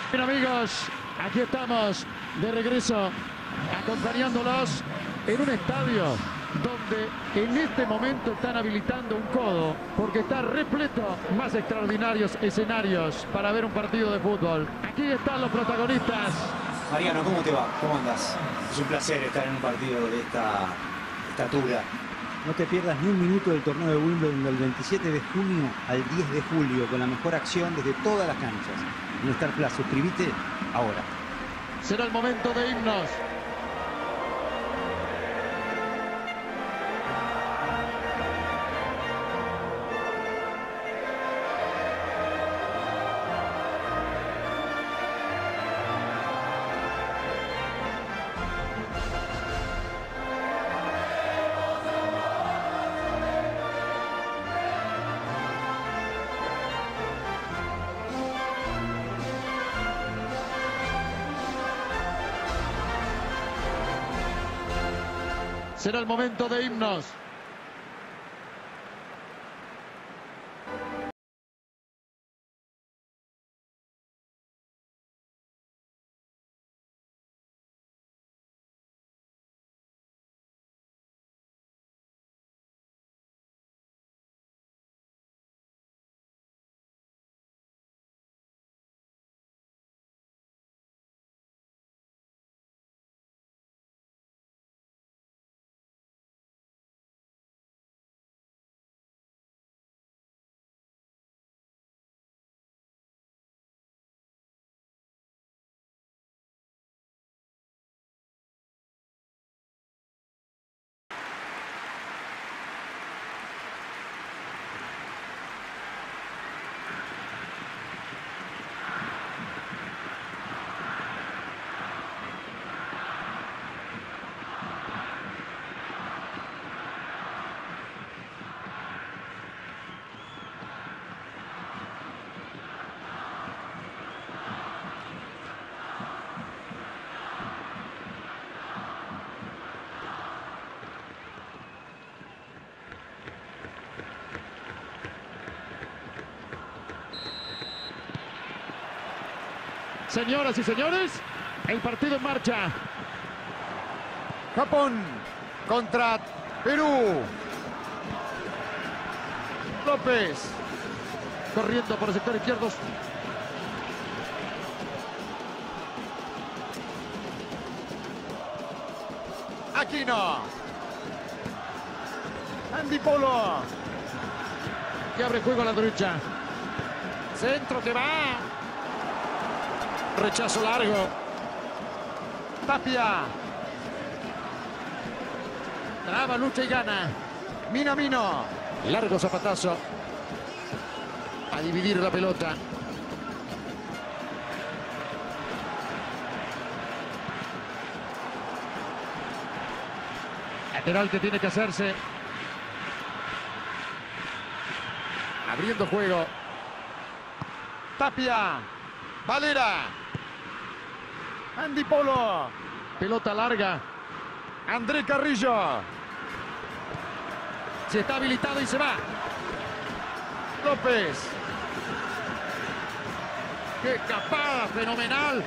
Bien, amigos, aquí estamos de regreso acompañándolos en un estadio donde en este momento están habilitando un codo porque está repleto más extraordinarios escenarios para ver un partido de fútbol. Aquí están los protagonistas. Mariano, ¿cómo te va? ¿Cómo andas? Es un placer estar en un partido de esta estatura. No te pierdas ni un minuto del torneo de Wimbledon del 27 de junio al 10 de julio con la mejor acción desde todas las canchas. En Star Plus, suscríbete ahora. Será el momento de himnos. Será el momento de himnos. Señoras y señores, el partido en marcha. Japón contra Perú. López. Corriendo por el sector izquierdo. Aquino. Andy Polo. Que abre juego a la derecha. Centro que va. Rechazo largo. Tapia. Traba, lucha y gana. Minamino. Largo zapatazo. A dividir la pelota. Lateral que tiene que hacerse. Abriendo juego. Tapia. Valera. Andy Polo. Pelota larga. André Carrillo. Se está habilitado y se va. López. ¡Qué escapada fenomenal!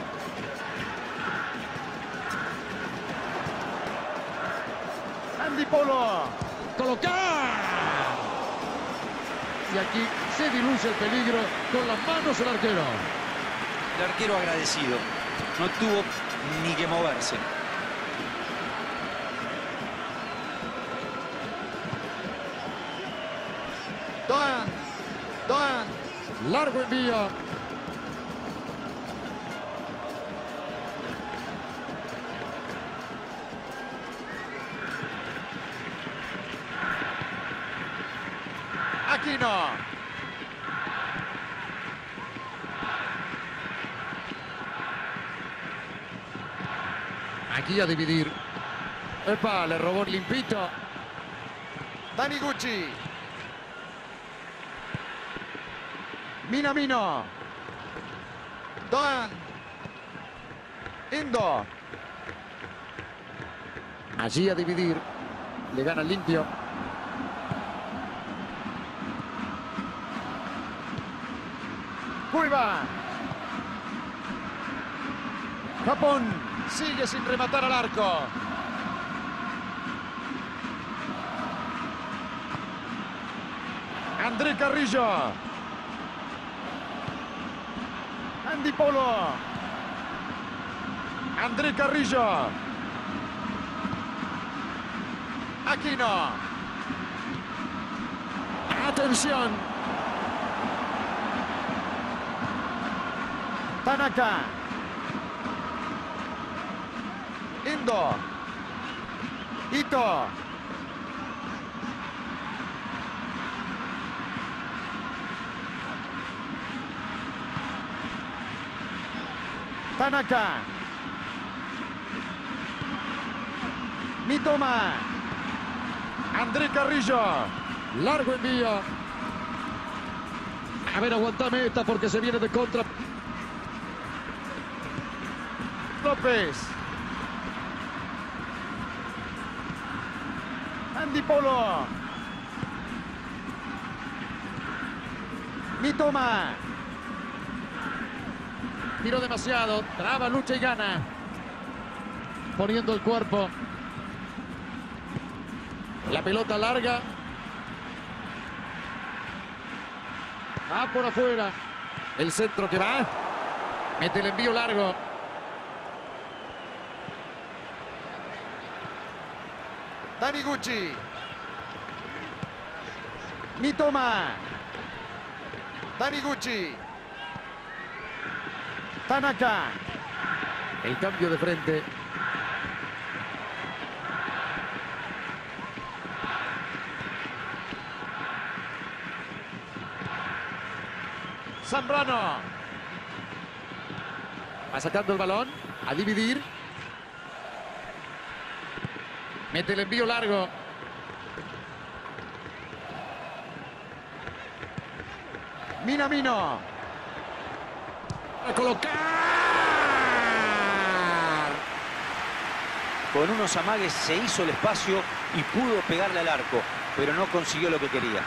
Andy Polo. ¡Colocar! Y aquí se diluye el peligro con las manos el arquero. El arquero agradecido. No tuvo ni que moverse. Doan. Largo envío. Aquino. Aquí a dividir. ¡Epa! Le robó limpito. Taniguchi. Minamino. Doan. Indo. Allí a dividir. Le gana limpio. Cuiva. Japón sigue sin rematar al arco. André Carrillo. Andy Polo. André Carrillo. Aquino. Atención. Tanaka. Indo. Ito. Tanaka. Mitoma. André Carrillo. Largo envío. A ver, aguantame esta porque se viene de contra. López. Andy Polo. Mitoma. Tiró demasiado. Traba, lucha y gana. Poniendo el cuerpo. La pelota larga. Va por afuera. El centro que va. Mete el envío largo. Taniguchi. Mitoma. Taniguchi. Tanaka. El cambio de frente. Zambrano. Va sacando el balón. A dividir. Mete el envío largo. Minamino. A colocar. Con unos amagues se hizo el espacio y pudo pegarle al arco, pero no consiguió lo que quería.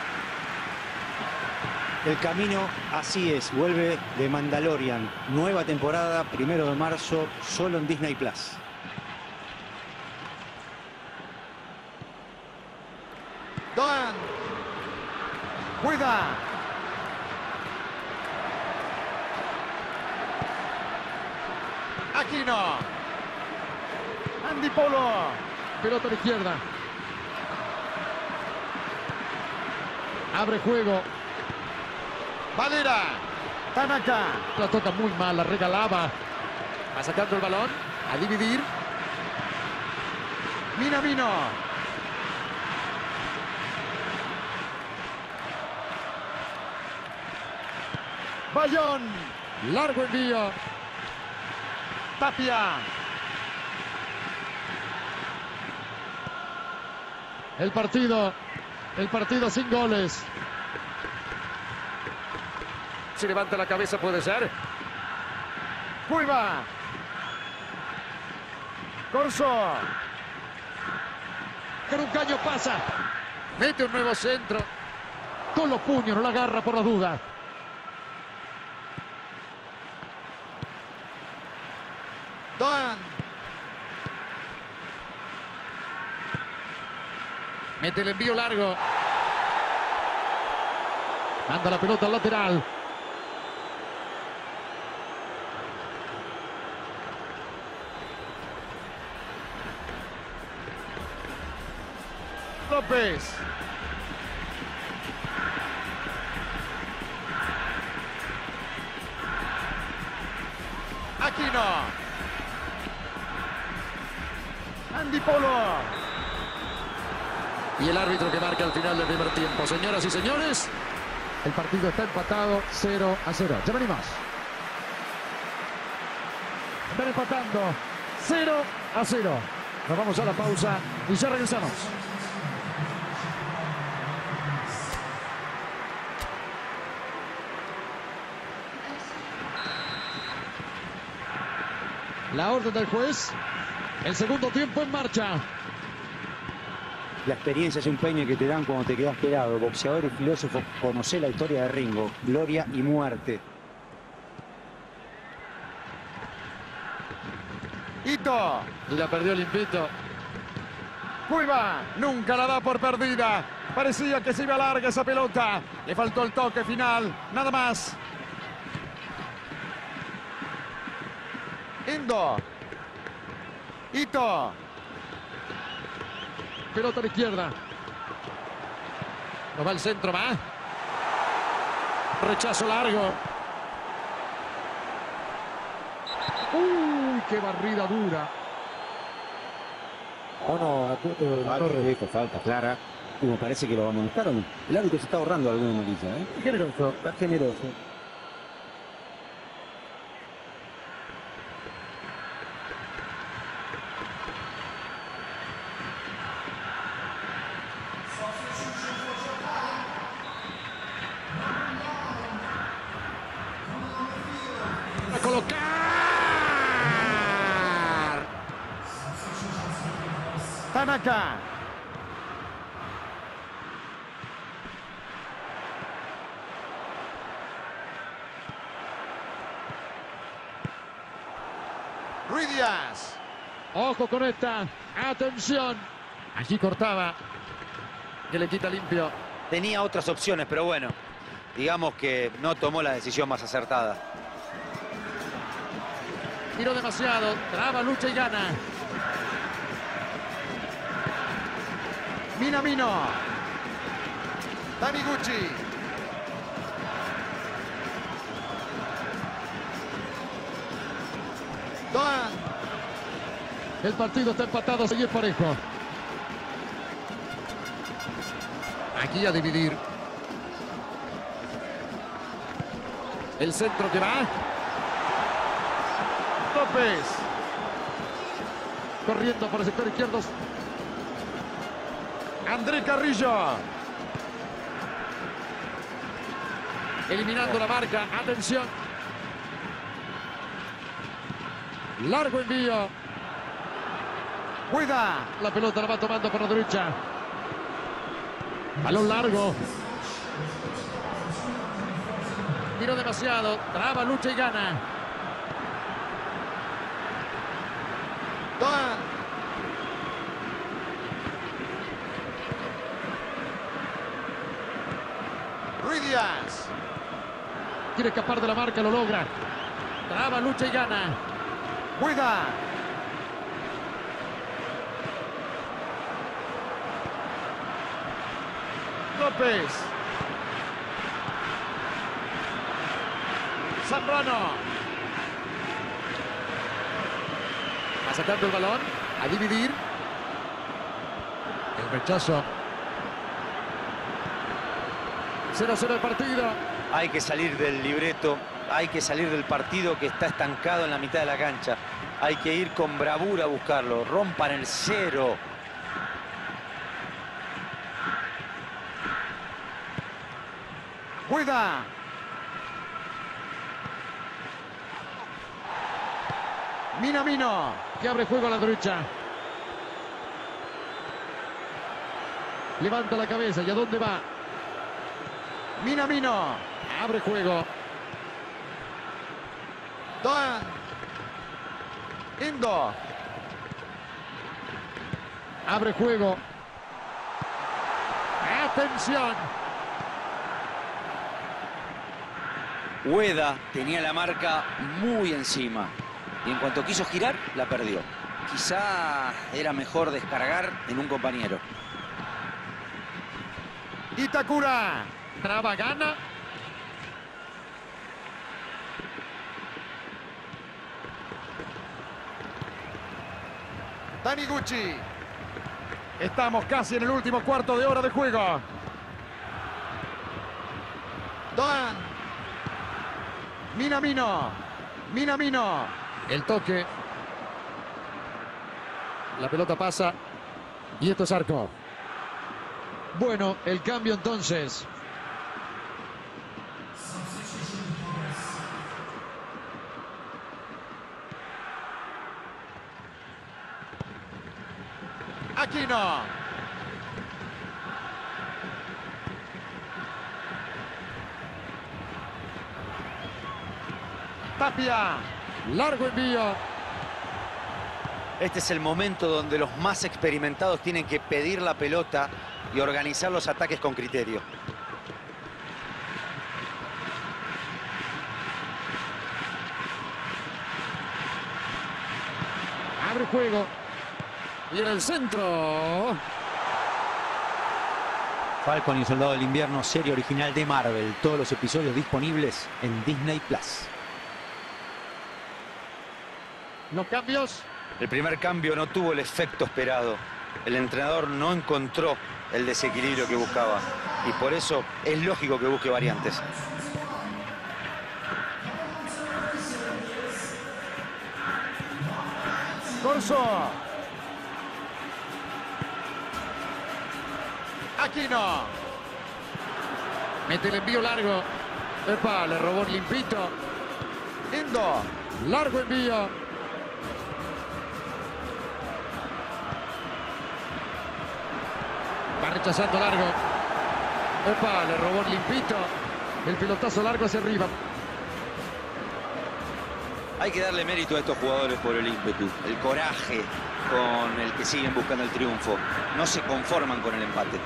El camino así es, vuelve de Mandalorian. Nueva temporada, 1 de marzo, solo en Disney Plus. Doan. Cuida. Aquino. Andy Polo. Pelota a la izquierda. Abre juego. Valera. Tanaka. La toca muy mal, la regalaba. Va sacando el balón. A dividir. Minamino. Bayón. Largo envío. Tapia. El partido sin goles. Si levanta la cabeza puede ser. Cuiva. Corso. Con un caño pasa. Mete un nuevo centro. Con los puños, no la agarra por la duda. Doan. Mete el envío largo. Manda la pelota al lateral. López. Aquino. Andy Polo. Y el árbitro que marca al final del primer tiempo. Señoras y señores, el partido está empatado 0-0. Ya venimos. Están empatando 0-0. Nos vamos a la pausa y ya regresamos. La orden del juez. El segundo tiempo en marcha. La experiencia es un peine que te dan cuando te quedas pelado. Boxeador y filósofo, conocé la historia de Ringo. Gloria y muerte. Ito. Y la perdió limpito. Cueva. Nunca la da por perdida. Parecía que se iba larga esa pelota. Le faltó el toque final. Nada más. Indo. Ito. Pelota a la izquierda. No va al centro, va. Rechazo largo. Uy, qué barrida dura. Torres dijo falta clara. Como parece que lo amonestaron. El árbitro se está ahorrando alguna amarilla, ¿eh? Generoso, está generoso. A colocar. Tanaka. Ruiz Díaz. Ojo con esta. Atención. Allí cortaba. Que le quita limpio. Tenía otras opciones, pero bueno, digamos que no tomó la decisión más acertada. Tiró demasiado. Traba, lucha y gana. Minamino. Taniguchi. Doan. El partido está empatado. Sigue parejo. Aquí a dividir. El centro que va. López. Corriendo por el sector izquierdo. André Carrillo. Eliminando la marca. Atención. Largo envío. Cuida. La pelota la va tomando por la derecha. Balón largo. Tiró demasiado. Traba, lucha y gana. Doan. Ruiz Díaz. Quiere escapar de la marca, lo logra. Traba, lucha y gana. Cuida. López. Zambrano. Va sacando el balón. A dividir. El rechazo. 0-0 el partido. Hay que salir del libreto, hay que salir del partido que está estancado en la mitad de la cancha. Hay que ir con bravura a buscarlo. Rompan el cero. Cuida. Minamino. Que abre juego a la derecha. Levanta la cabeza. ¿Y a dónde va? Minamino. Abre juego. Doan. Indo. Abre juego. Atención. Ueda tenía la marca muy encima. Y en cuanto quiso girar, la perdió. Quizá era mejor descargar en un compañero. Itakura. Traba, gana. Taniguchi. Estamos casi en el último cuarto de hora de juego. Doan. Minamino. Minamino. El toque. La pelota pasa. Y esto es arco. Bueno, el cambio entonces. Aquino. Tapia. Largo envío. Este es el momento donde los más experimentados tienen que pedir la pelota y organizar los ataques con criterio. Abre juego. Y en el centro. Falcon y el Soldado del Invierno, serie original de Marvel. Todos los episodios disponibles en Disney Plus. Los cambios. El primer cambio no tuvo el efecto esperado. El entrenador no encontró el desequilibrio que buscaba. Y por eso es lógico que busque variantes. Corso. Aquino. Mete el envío largo. Epa, le robó limpito. Indo. Largo envío. Va rechazando largo. Epa, le robó limpito. El pelotazo largo hacia arriba. Hay que darle mérito a estos jugadores por el ímpetu, el coraje con el que siguen buscando el triunfo. No se conforman con el empate.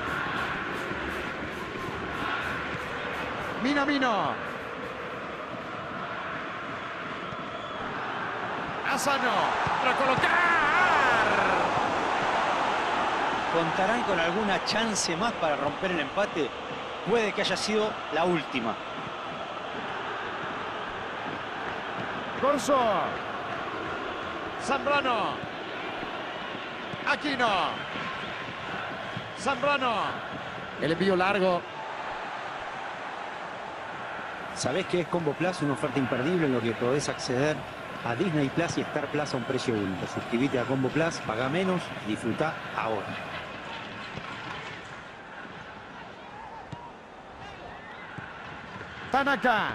Minamino. Asano. Recolocar. ¿Contarán con alguna chance más para romper el empate? Puede que haya sido la última. Corso. Zambrano. Aquino. Zambrano. El envío largo. ¿Sabés qué es Combo Plus? Una oferta imperdible en lo que podés acceder a Disney Plus y Star Plus a un precio único. Suscríbete a Combo Plus, paga menos, disfruta ahora. Tanaka.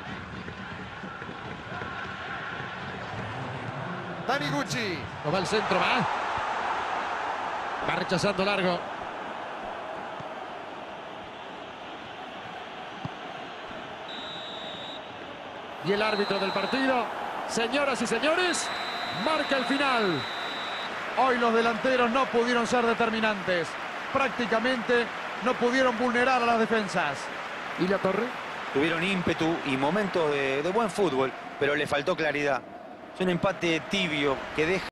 Taniguchi. No va al centro, va. Va rechazando largo. Y el árbitro del partido, señoras y señores, marca el final. Hoy los delanteros no pudieron ser determinantes. Prácticamente no pudieron vulnerar a las defensas. ¿Y la torre? Tuvieron ímpetu y momentos de buen fútbol, pero le faltó claridad. Es un empate tibio que deja